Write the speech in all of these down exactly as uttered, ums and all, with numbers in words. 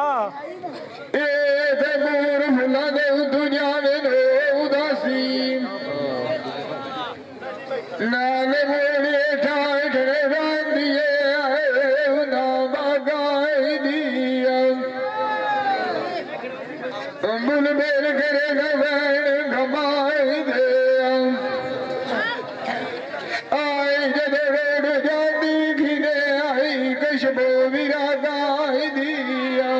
ए ते मोर फुला दे दुनिया में उदासी नाल मोरे ठाए ठरे रांदिए ना बागाई दिया बुल बेर करे गवैन घमाई दे आई जद रोड जाती खिने आई कशबो विरा गाई दिया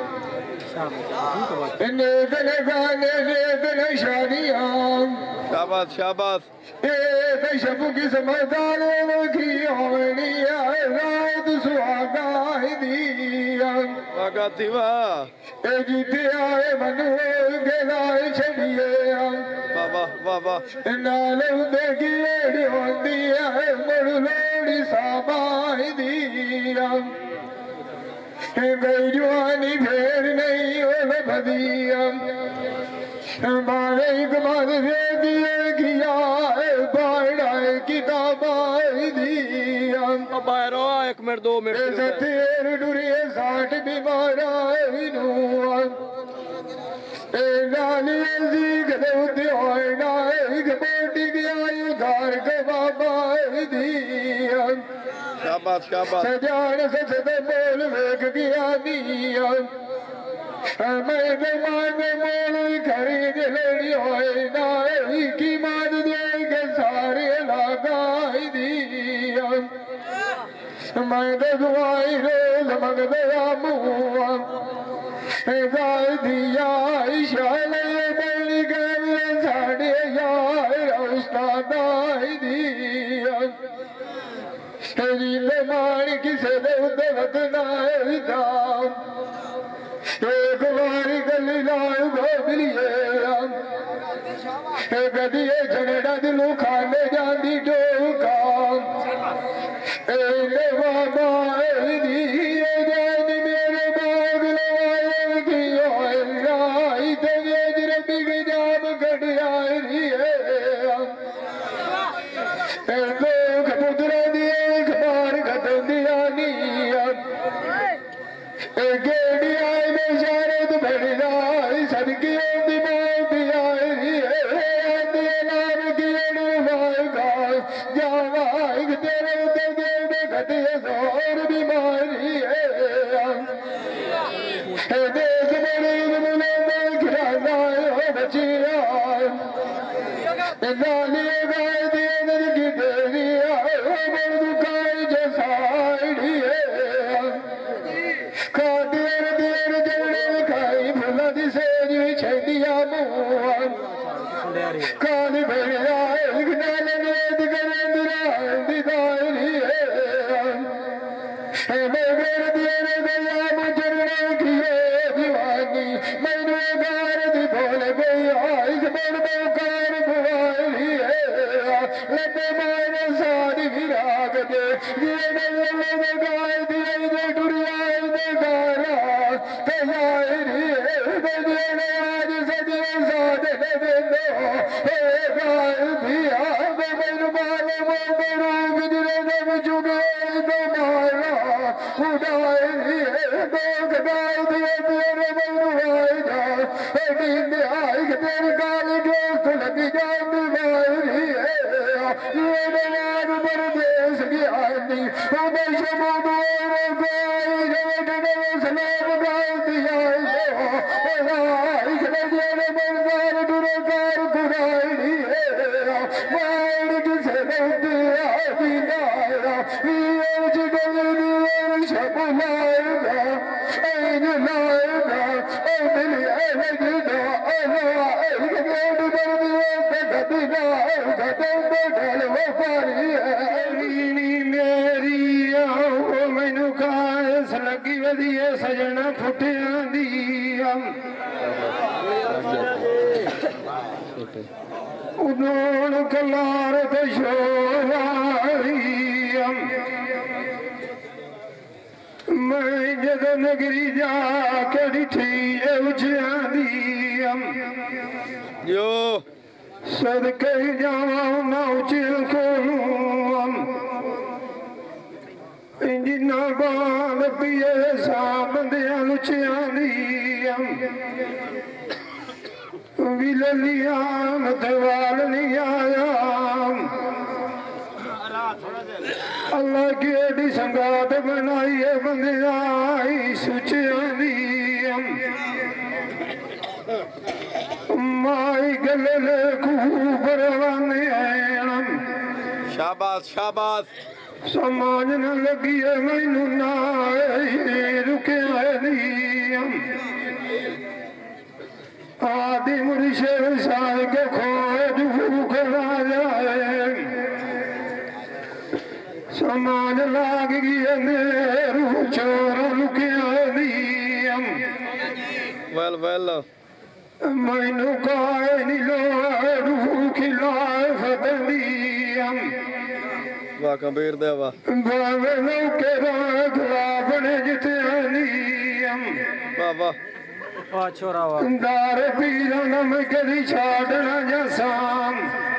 ने तन गाने ने तन शादियां शाबाश शाबाश ए कशबो की समझदारों की होनी है रात सुहागा दिया वागा दिवा ए जीते आए मनु के लाए छड़िए वाह वाह वाह नाल उदे की एड़ी होती है मरु लोड़ी साबाई दिया गई जवानी फेर नहीं हो बदिया मारे कमाल से दिए किया बाड़ा किताबाई दिया बाहरो एक मिनट दो मिनट तेर डुरिए साठ बीमारा नानी गले उदे होना बोटी गया उधार के बाबा दिया शाबाश शाबाश सजान सजदे बोल वेख गया दिया मैं मान मोल खरीद लेनी होए ना की मान दे के सारे लगाई दिया मैं दुआई रोज मंगदया मुआ गाय दिया इशाले बड़ी गल साढ़े यार उस्तादाई दिया रीले मान किसे दे उदे वदनाए दाम एक बारी गली लाओ गोबलिए गदिए झगड़ा दिलू खाने जाती डोका ए बाबा दिए जानी मेरे बाग लगाए की आई तेरे जरबी के जाम गड़िया लोग पुतरा दिए खबार खत्म दिया नीया गेड़ी आए बेचारे तो भड़ना सदकी दिमाग नाम गेड़ू माएगा जावा तेरे उते गेड़े घटे सौर बीमारी है देश बड़ी मुले खिलाना हो बचिया नालिए गाय दिए नर की देरिया मेरे दुकान जो साड़ी है कादेर देर जड़े खाई भुला दिसे जी छेदिया मुआ काली भेड़िया एक नाल नेद करे दिरान दिदारी है मैं गेर देर गया मुजरने की दीवानी मैंने गार दी बोल गई आई बड़ बेकार बुआई है लबे मारे सारी विराग दे ये नल्ले गाय दिए दे डुरिया दे गारा तैयारी है दे आज सजे साथ दे दो हे गाय दिया मैंने मारे मोरे रोग दिले दे चुके दो मारा उड़ाई है दो गाय दिए तेरे मैंने आए जा नींद आई तेरे गाल दोस्त लगी जाती मारी है ये नयान परदेश ज्ञानी उदय शबद गाय जगड़े सलाम गाय दिया तेरे बरदार दुरकार कुराई है मार किसे दिया दिया ये जगल दिया शबद लाएगा ऐन लाएगा ऐन लगेगा अल्लाह एक गेट कर दिया गदिना गदम ढल वो पारी है मेरी आओ मैनू कास लगी वधिए सजना फुटिया दी उन्होंने कलार ते शोराई मैं जद नगरी जाके डिठी उचिया दी जो सदके जावा ना उचिया कोलू जिन्ना बाल पिए सा बंदियां लुचिया दी विलियाम दवाल नहीं आया अल्लाह की एडी संगात बनाई है बंदियाई सुचियां माई गले खूबरवाने शाबाश शाबाश समाज न लगी है मैनू ना रुके आदि मुर्शे साल के खोज खड़ा जाए समाज लाग गई नेहरू चोर लुके वेल वेल मैनू काए नी लोड़ू खिलाए फतंदियम वाह कबीर देवा बावे लौके राख लाभने जितनियम वाह वाह वाह छोरा वाह दार पीरा नम कदी छाड़ना जसाम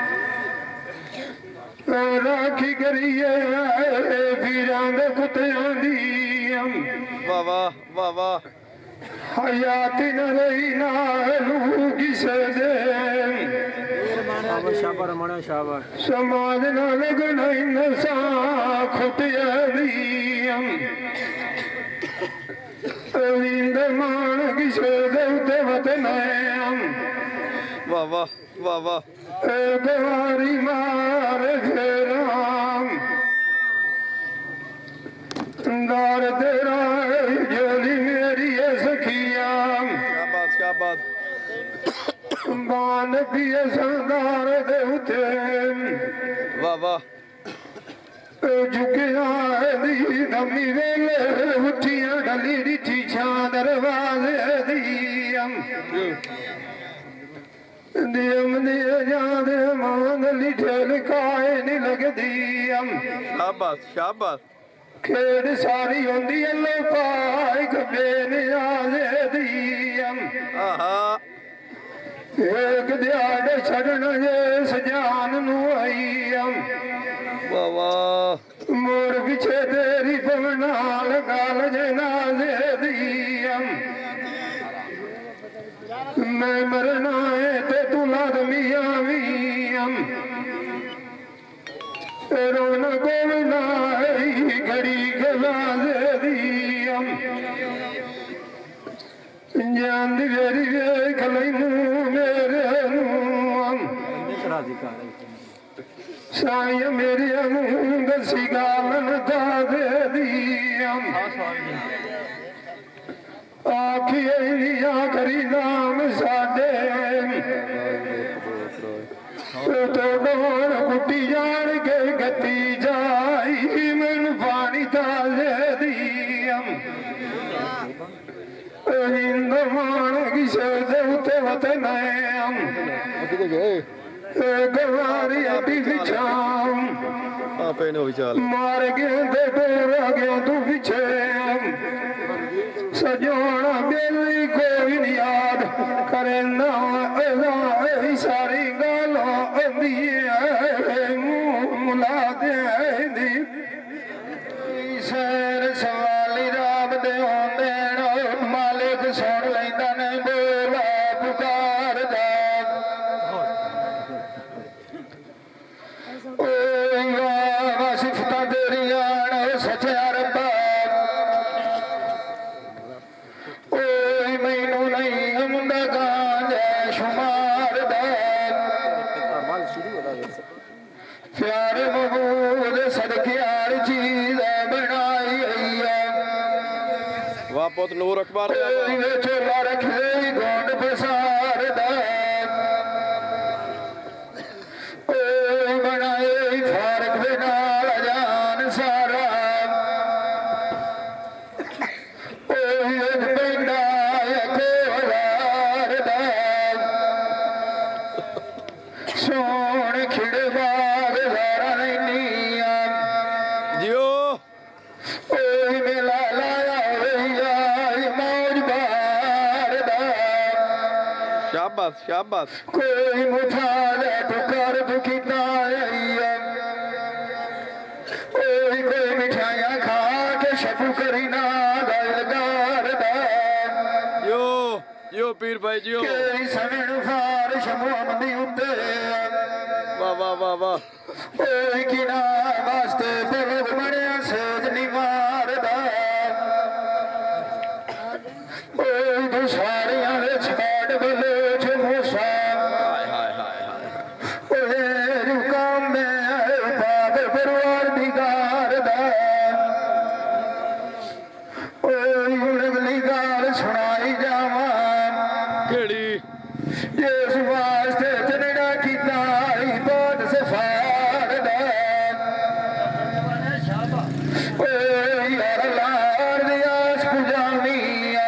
राखी करिए पीरां दे कुत्तियां दियम वाह वाह वाह वाह हयाती न रही नालू किसे दे शाबाश शाबाश मणो शाबाश समाज न लगना नशा खुटिया दियम अविंद मान किसे देवते वतनयम वाह वाह वाह वाह गवारी मार फेराम दार तेरा जोली मेरी सखियाम शाबाश शाबाश बान पिए संदार देवते वाह वाह झुकिया दी दमी वेले उठिया डली डिठी छा दरवाजे दियम दियम दिए जादे मांग लिठल काए नी लगदियम शाबाश शाबाश खेड़ सारी होंदी अल्लाह पाए कबे नियाजे दियम आहा एक दिहाड़ छड़न जे सजान नु आईयम वाह वाह मोर पीछे तेरी पवना गाल जनाजे दियम मैं मरना है ते तू लादमिया वीयम रोना गोवना घड़ी गलाजे दियम जान दी वेरी वे खलैनू मेरे नूम राजी का साई मेरी मुंग सिगालन दा दे दियम आखिए लिया करी नाम साडे तो डोर कुटी जान के गति जाई मन पानी ताजे दियम हिंद मान किसे देवते वतनयम गवारी अभी बिछाम आपे नो विचार मार गए दे डोरा गया तू पीछे सजोना बेली कोई नहीं याद करे ना सारी गालों मुला दे सैर सवाली राम दे होंदे मालिक सुन लैंदा ने बोला पुकार दा ओ वाह सिफतां तेरियां सच्चा रब्बा ओ मैनू नहीं मुंडा गांजा शुमार दा प्यार महबूब सदके हर चीज बनाई है वाह पुत नूर अकबर चोला रख ले गोंड बसार दा ओ बनाए फारक दे नाल जान सारा ओ पिंडा कोलार दा सोन खिड़ बाग सारा नहीं जियो ओ मेला लाया मौज बार दा शाबाश शाबाश कोई मुठा ले पुकार पुकिता कोई कोई मिठाइयां खा के शबू करी ना गलगार दा यो जियो पीर भाई जियो के सविण फारश मोहम्मदी उते वाह वाह वाह वाह ओए किना वास्ते बलद बणिया सेज नी मारदा ओए तू सारियां दे छाड़ बलोच मूसा हाय हाय हाय हाय ओए रुका मैं पाक परवरदिगार दा ओए हुण अगली गाल सुनाई जावां केड़ी जिस वास्ते चनड़ा कीता बहुत सफार दा ओए यार लार दियास पुजानी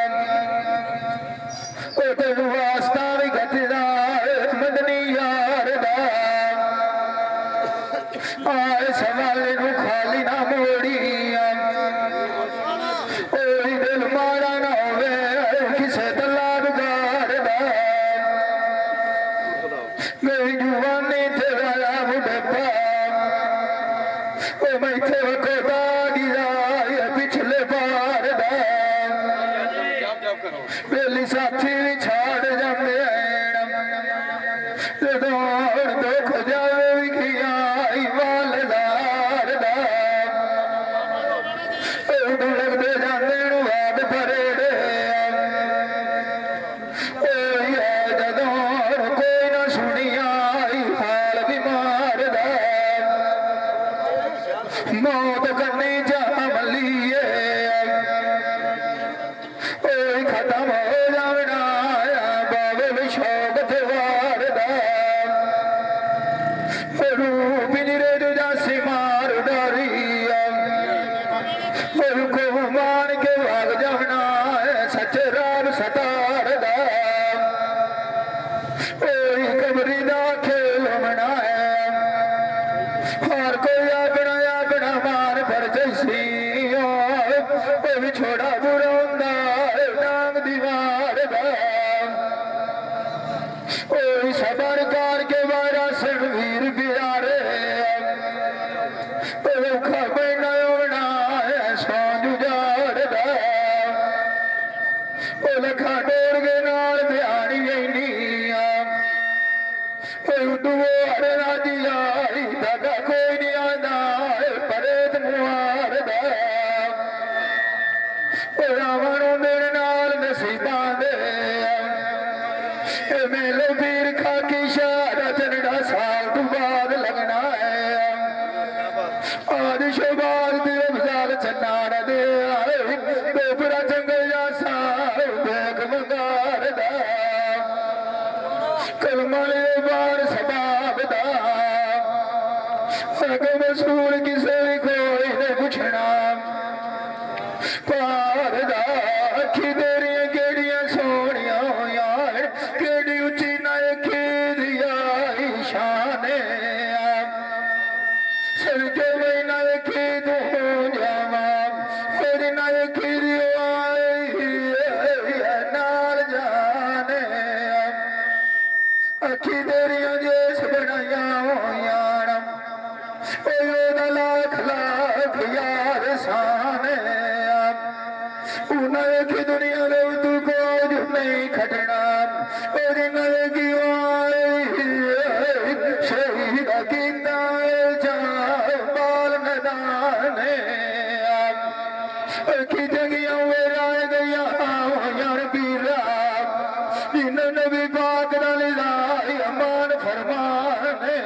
ओ तेन वास्ता भी गजदा मदनी यार दा आए सवाले नू खाली ना मोड़ी ओए दिल मारा ना होवे किसे दला बिगाड़ दा मेरी जुबानी तेरा बुढ़ापा ओ मैं थे कोदा गिरा पिछले बार दा बेली साथी भी छाड़ जाते हैं दौड़ दुख जावे भी खिया वालदार दा उदू लगते जाते वाद परेड़े जदों कोई ना सुनिया हाल बीमार दा मौत करनी जा मलिए खत्म हो जावना बाबल शौक त्योहार दा रूप निरे जासी मार डारी को मान के भाग जाना सच राम सतार दा कबरी दा खेल होना है हर कोई अपना अपना मान पर जैसी भी छोड़ा बुरा होंदा नाम दीवार दा सबर कार के बारा सिर वीर प्यारे औखा पैना होना सौ जुजार दा लखा डोर के नाल ध्यानी दुआर राजी आई दादा कोई नहीं आंदा परेत मुहार दा रावण मेरे नाल नसीबां दे मेले पीर खाकी शाह चनड़ा साल तू बाद लगना है आदि शोबाद दी अफजाल चन्ना न दे बेपरा जंगल जा साल देख मंगार दा कलमाले बार सबाब दा अगे मसूल किसे भी कोई ने पुछना पार दा अखी तेरिया केड़ियां सोनिया होया केड़ी उची नायकी दिया शान सड़के में नायकी तू जावा तेरी नायकी दिया नाल जाने अखी तेरिया जेस बनाया होया लाख लाख यार साने की दुनिया दे तू कोज नहीं खटना मेरी नलगी शहीद कीता बाल मैदाने की जगिया वे आए गया यार पीरा इन नबी पाक नाली अमान फरमाने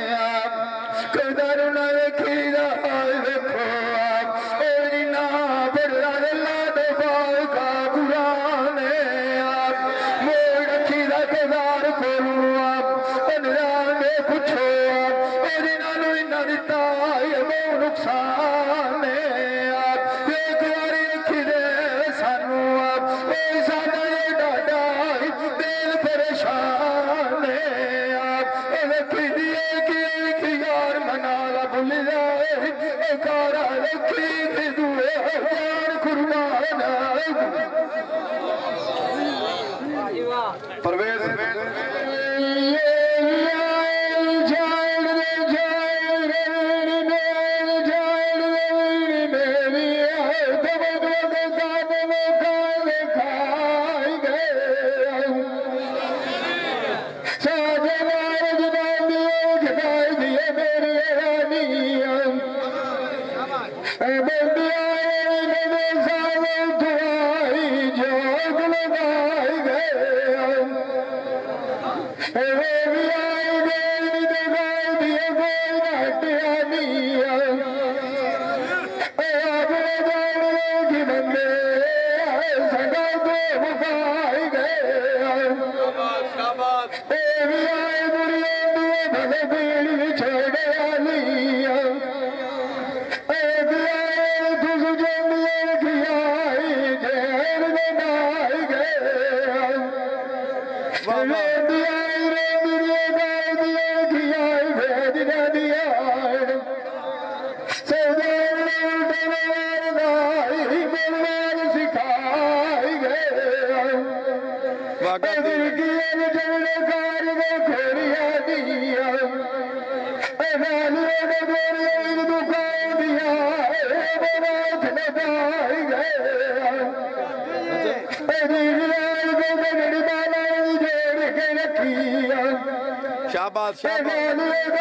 कदर न देखी देखो ना बड़ा का कुरान मोड़ रखी दार को पुछो मेरी नालू इन्ना दिता बहु नुकसान एक बार रखी दे सानू साडा डाडा दिल परेशान रखी दिए कि यार मना भूल जाए कारा रखी दुए यार कुर्बान परवेज खाए गए शाबाश शाबाश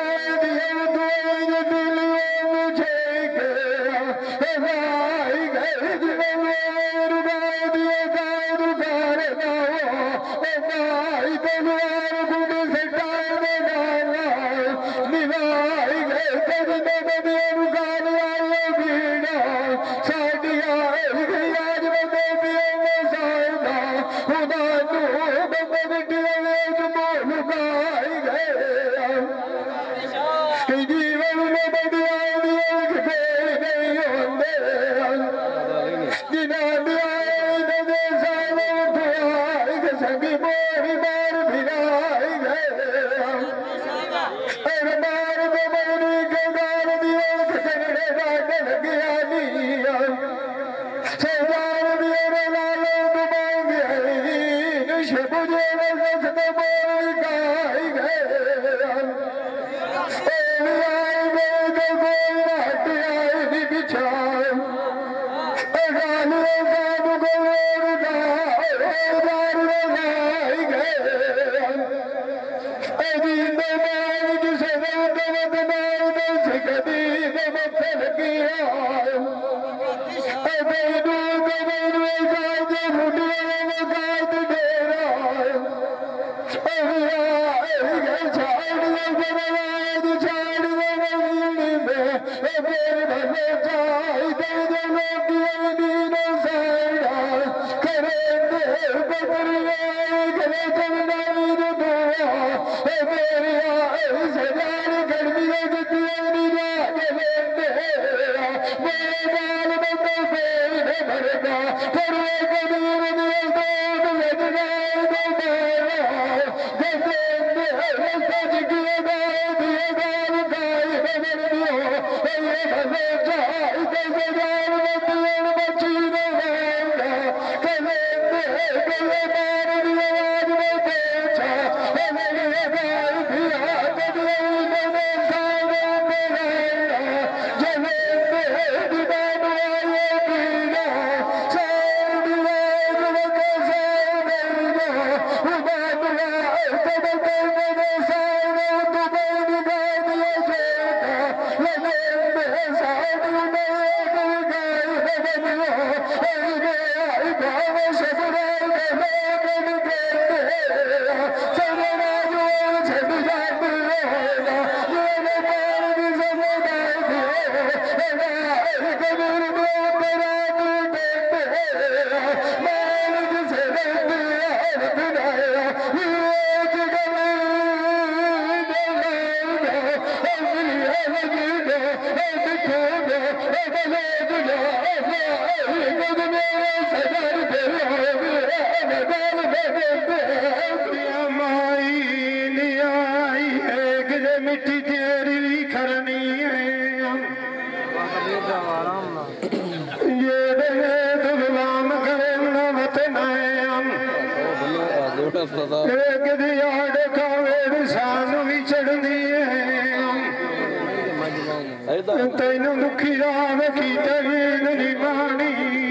तेन दुखी राम की तवीन निमानी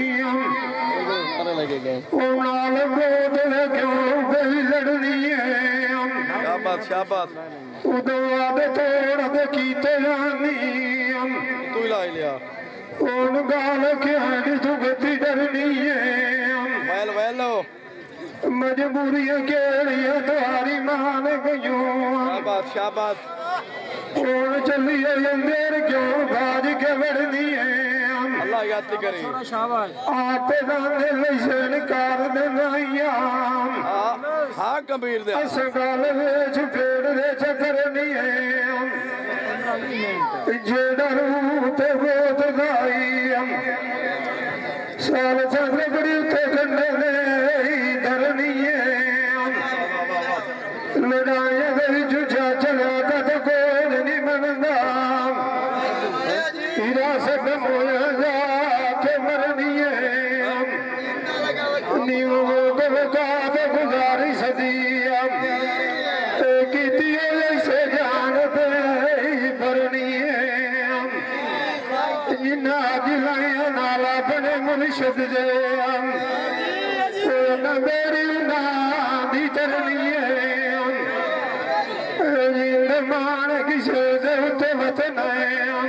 नाल गोद क्यों गई लड़नी है शाबाश शाबाश उदो आद तोड़ कीते जानी तू ला लिया उन गाल क्या दुखती डरनी है वैल वैलो मजबूरियां केड़ियां तुम्हारी मान गयूं शाबाश शाबाश कौन चलिए अंदर क्यों भाज के बढ़नी है अल्लाह याद करे शाबाश आते दाने लैसन कर देनाइया हाँ कबीर दे असगाल विच पेड़ दे चक्कर नहीं है जेड़ा रूह ते बहुत गाई साल चंद बड़ी उते कंडे ने धरनी है लड़ाइया दे विच चला कद कोल नहीं मनदा हिरासत मोया जा के मरनी है नीव वो गवका ते गुजारी सदी कीती ऐसे जान पे भरनी है जिन्ना जिलाया नाला बने मुर्शिद दे न मेरी ना दी चरनी है मान किसे दे उते वतन है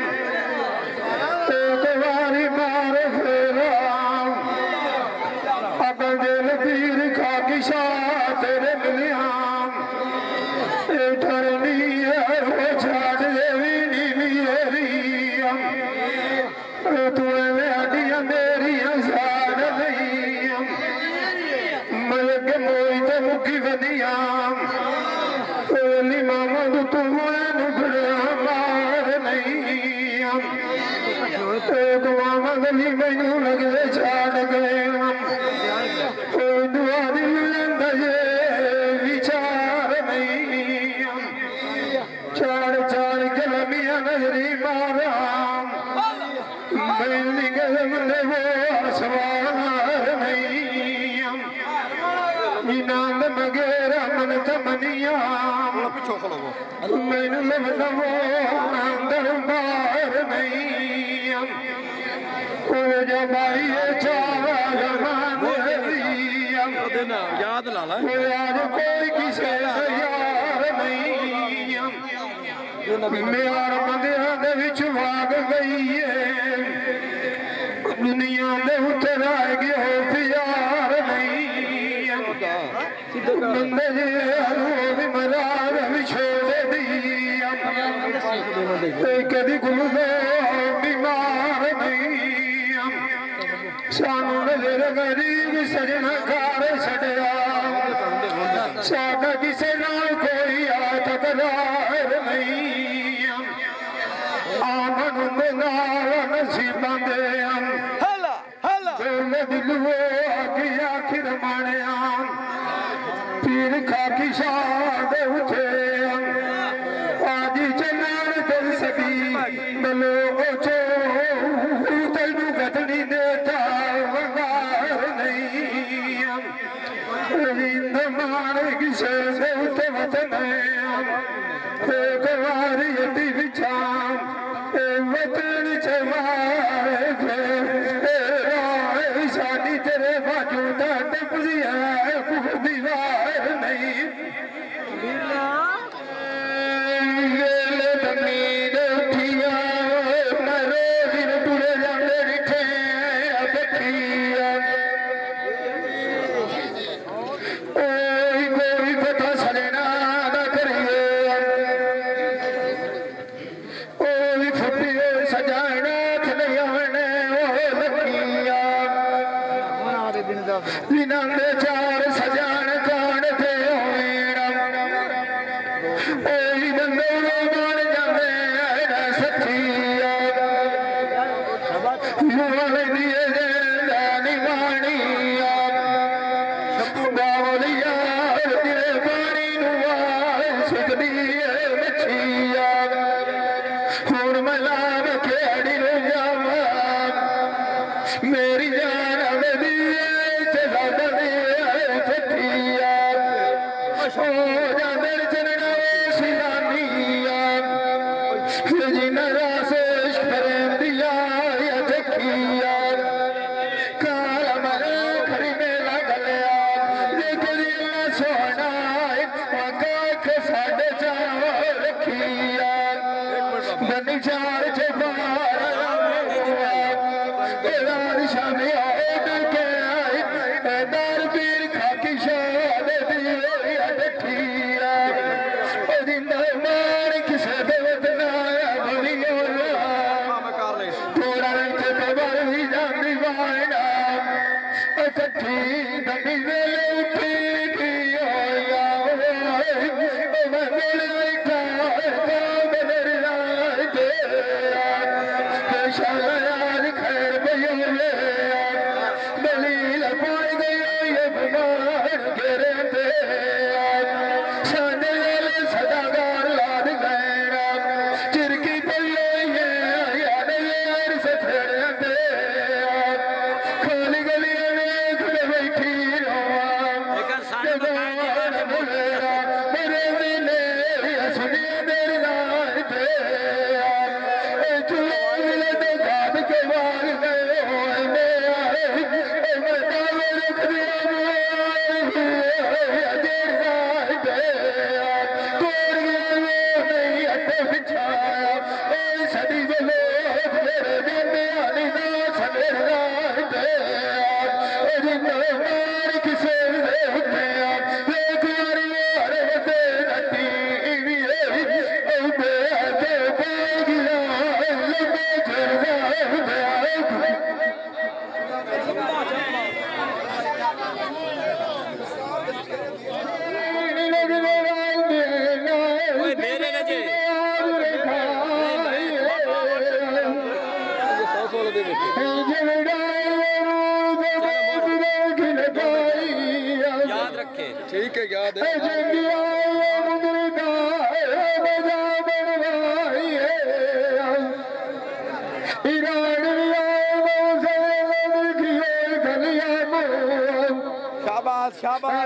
एक बारी मार फेरा अकल दिल पीर खा किसा तेरे मिलिया धरनी है वो छाड़ देवी नीली तू हड्डियां मेरिया साड़ नहीं मलक मोई तो मुखी बनिया मामा तू मैनू मार नहीं मामा गली मैनू लगते छाड़ गए दुआरी विचार नहीं चार चार कलमिया नजरी मारा मैंने गले वो सवार नहीं इनाम मगेरा मन तमनिया मैंने लगना वो अंदर बाहर नहीं जमाई चावा जमान याद ला ला आज कोई किसी यार नहीं मेरा बंदिया दे विच भाग गई है दुनिया दे उत्ते रह गया हो प्यार नहीं बंदे भी मरार भी छोड़ दी कदी गुलदो बीमार नहीं सानू नजर गरीब सजना कार छड़िया साडा किसे नाल कोई तकरार नहीं आमन नाल नसीबां दे हला हला दिल वो आखी आखिर माणिया पीर खाकी शाद उठे आज चनान दिल सकी बलो ओचो तेनू गदनी देता वंगार नहीं रविंद मारे किसे से उते वतन एक बारी अति विचार वतन च मारे सानी तेरे बाजू का टपदी है दीवार नहीं उठिया मरे दिन टुरे जाते रिठे कोई पता सजना करिए फुटी सजाना जिन्होंने चार सजान जान थे बंदे मान जाते सच्ची दिए जानी मानी बावलिया पानी सुखदी मच्छी हूं मला खेड़ी जावा मेरी जान चार चबार शामी दार पीर खाकी शाह रखे ठीक है याद है जंगिया मुर्गा बजा बनवाई ईरान शाबाश शाबाश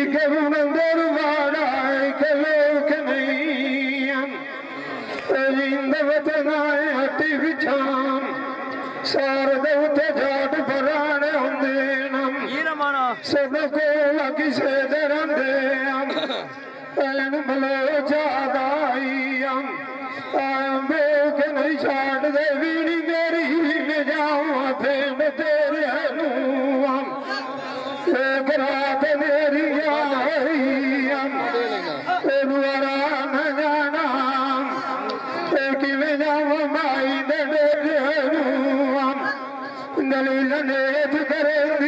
करूं अंदर वाला के लोग नहीं इंद वतनाए हटी बिछाम सार देवते जाट पराने होंदे नम सब को लगी से दरंदे हम एन मलो जादाई हम आंबे के नहीं छाड़ दे वीणी मेरी में जाऊं फेम तेरे हनुम एक रात मेरी आई हम तेनुरा न जाना एक में जाऊं माई दे हनुम दलील ने करे दी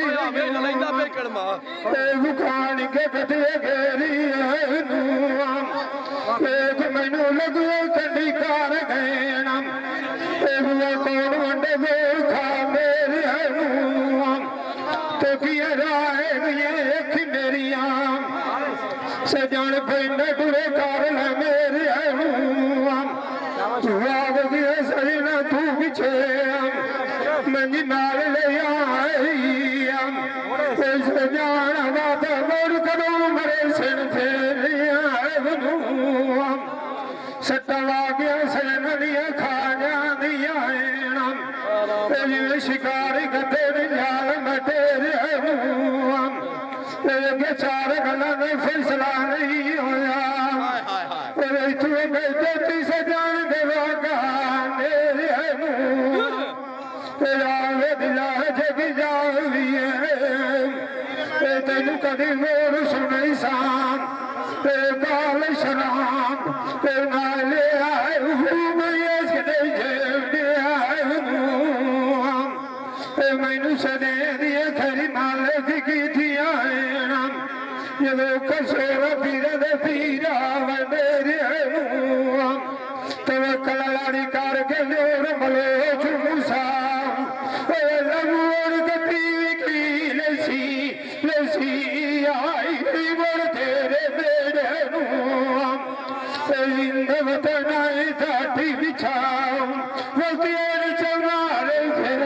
दुकान के कटे घेरी हनुम एक मैनू लगो कंडी कार गैनम कौन वंडे दो खा मेरी हनुम तो किया राय मेरी आम सजन पिंड टुरे कार है मेरी हनुम वाग दिए सही न तू पिछे मंजी नाल ले आई सजान बात मोर कदों मरे सिर फेरिया हनुम सट्टा लागिया सैनिया खा जानिया शिकारी गते जाल मटेरे हनुम के चार गला ने फैसला नहीं होया तू बेटी से जान देवागा मेरे हनुम दिला जग जाविए तेन कदी मोर सुनई शाम ते गाल शराम ते नाले आए मैनू सदे दिए खरी नाले दिखी थी आम जो कसोर पीर दे पीरा मेरे हनुम तब कलाड़ी करके जोर मलो चुमसा लगोर गति की लसी लसी आई बोल तेरे मेरे हनुम इंद वतनाए दाटी बिछाओ वो तेरे चमारे फिर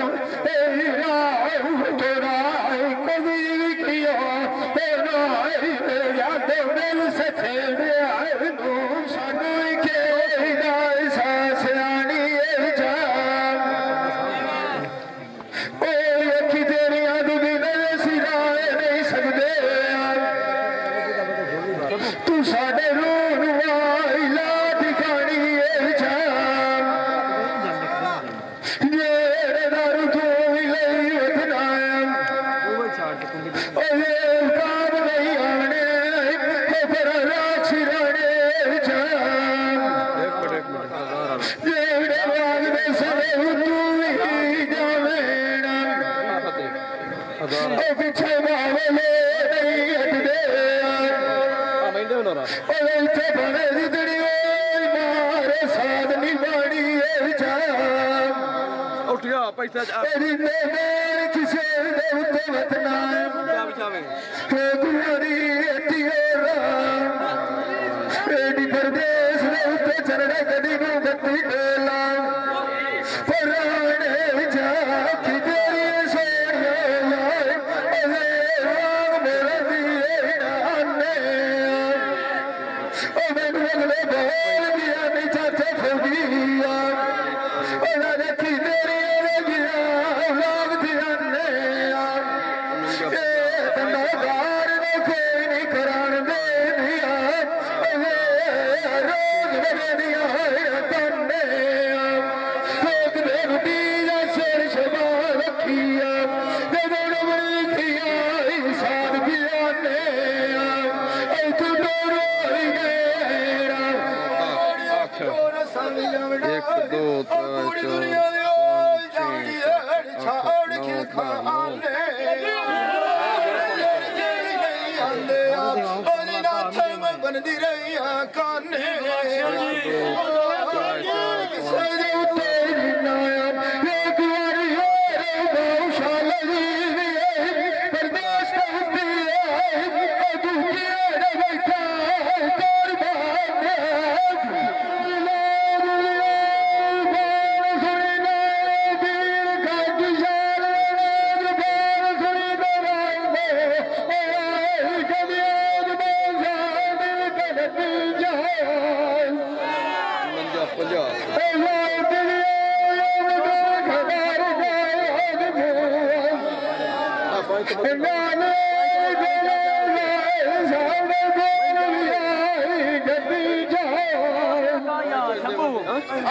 तेरा कभी किया तेरा याद दिल से तेरे हनुम सानू के सास रानी जान तू साडे रूह आई ला दिखानी जेड़े दारू तू ले वतनाया काम नहीं आने फिर राख सिराने जेड़े बाग दे सरे तू ही जावेना पिछे बावे नहीं हटदे मारे साध निभानी पैसा किसे वतना एडी परदेश चरण कदी को गति डेला पुराने जाकी तेरी सोनिया मेरे दिए नाने मैनू अगले बोल दिया नहीं चाचा फौजिया रखी तेरी लाग दिया बंदार ने कोई नहीं करान दे दिया रोज बने दिया तन्ने लोग बेटी शेर शबा रखिया बड़ी किया साध किया ने तू डोरो एक दो तीन बनती रही काने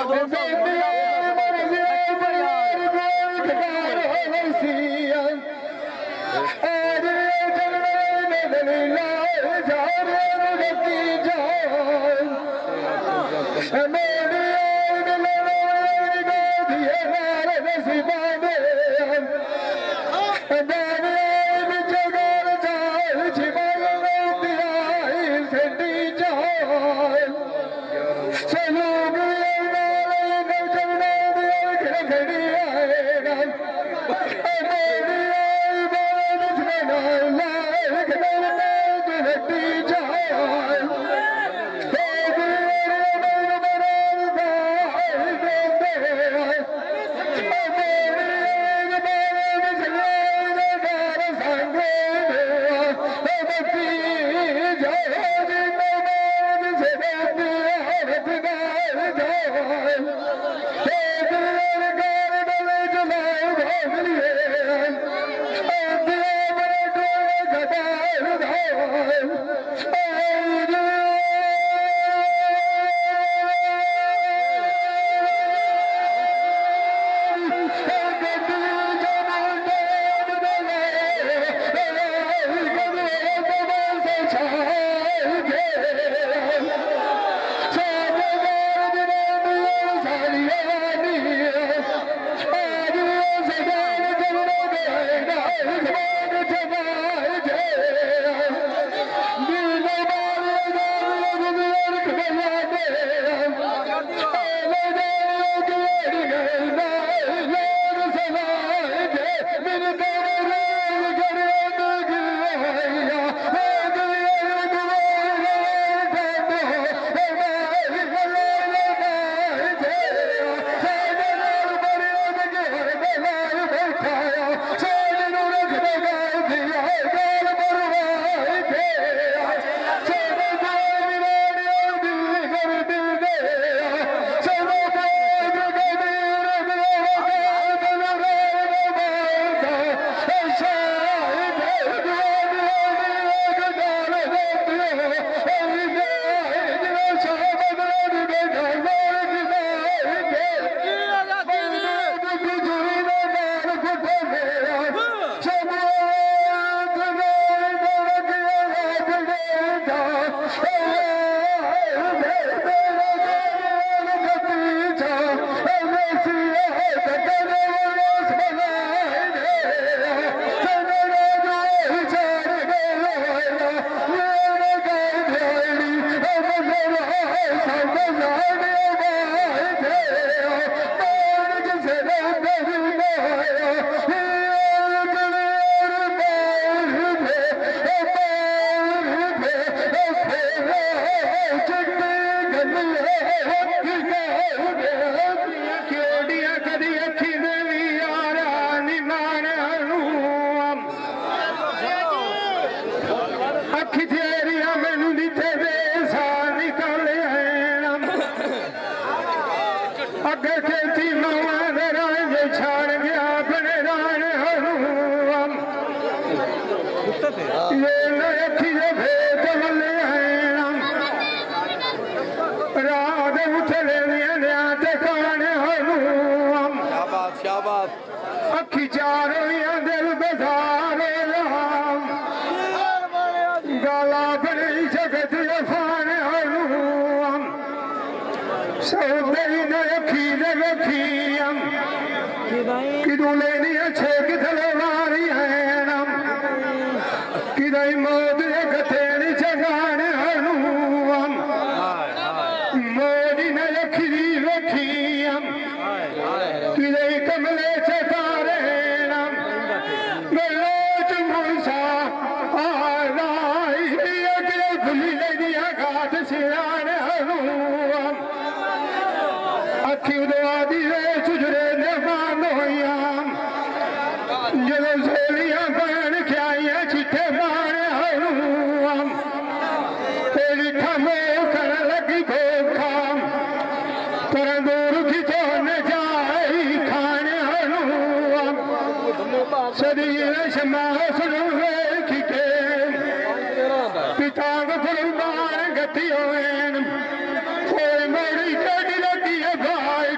Pitango for man, gati hoen, koi mori kadi lagi hai.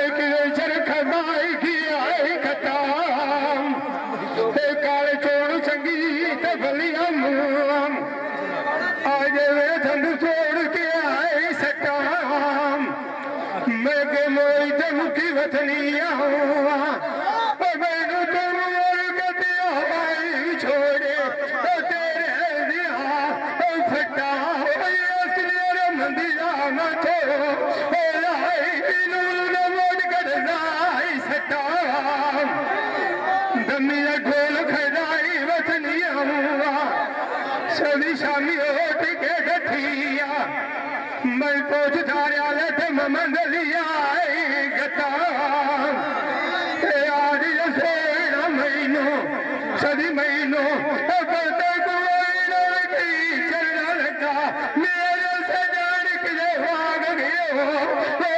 कि चरखा माई की आई खताम काले चोड़ चंगी ते बलिया मुआम आज वे धंध छोड़ के आए सटाम मैं के मोई ते मुखी वथनिया हुआ मैनू तुम गतिया भाई छोड़े तो तेरे दिया फटा हो मंदिरा न छोड़ो दमिया ढोल खड़ाई वसनिया हुआ सभी शामी होट के गठिया मैं पहुंच धारिया लेते मंगलिया गता आज सोना महीनो सदी महीनो चलना लगा मेरे से जान के भाग गयो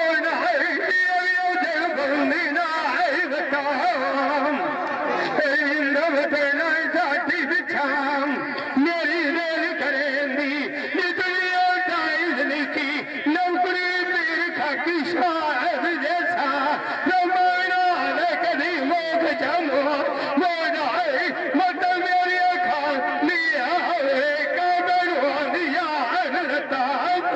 बंदी ना बता मेरी रेल करेंदी नौकरी मेरी खाकी शायद जैसा रमायणा कभी मोख जमो मोना मत मेरी खा लिया का बड़वा दिया लता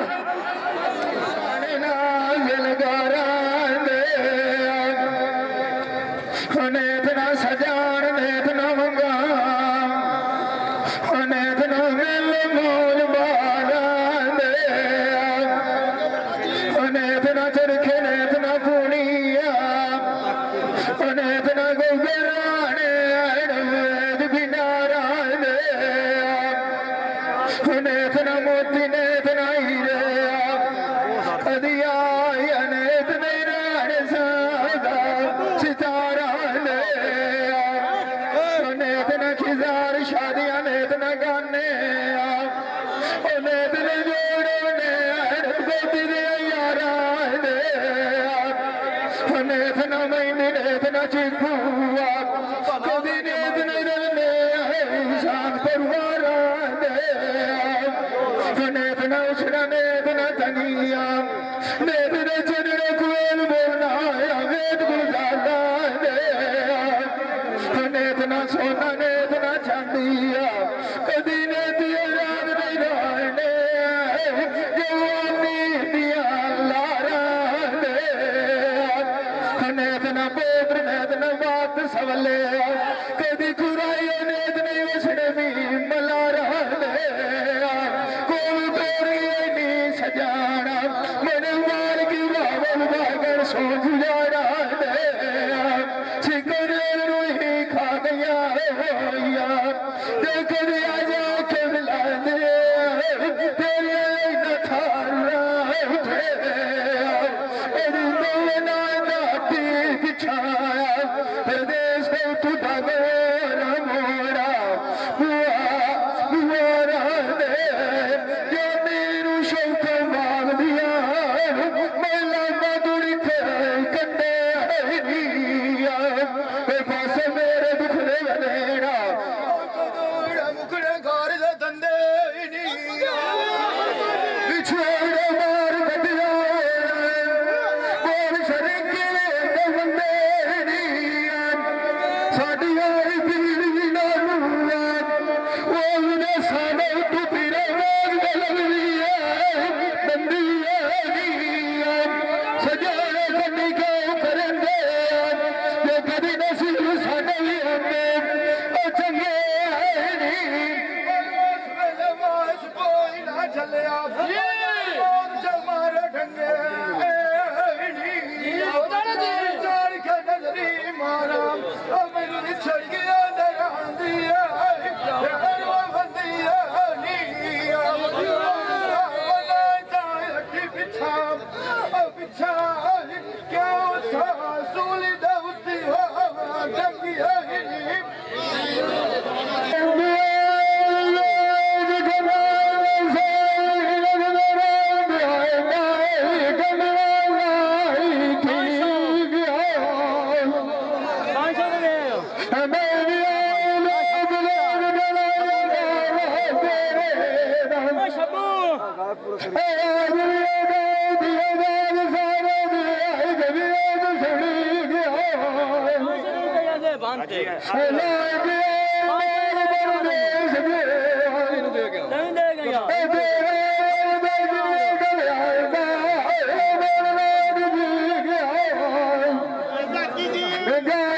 नेतना सजान नेतना मंगा नेतना मिल मोल बाला नेतना चरखे नेतना पुनिया नेतना गोगराने बिनारा नेतना मोती नेतना हीरे कदिया नेतना राणे सादा सितारा नेतना खिजार शादियां नेतना गाने नेतना जोड़ो ने गोदी दे यारा नेतना मैंने नेतना चिखुआ कभी नेतना रने शान परवारा नेतना उछड़ा नेतना तनिया नेतना चढ़ने कुएल बोलना वेद गुजारा नेतना सोना नेतना चांदिया कदी ने दिया याद नहीं रहने जवानी दिया लारा नेतना पोत्र नेतना बात सवले कदी कुराई नेतना वसने भी मलारा कोई तोरी नहीं सजाना मैंने मार की बाबा बागर सोच जाना देख दिया जाके मिला दे तेरे न थारा बिछाया प्रदेश को तू डगोरा मोरा बुआ बुआरा दे जो मेरू शौक मांग दिया मैला मधुरी कंडे पास मेरे दुखड़े बनेरा साडिया नहीं दे गया Yeah.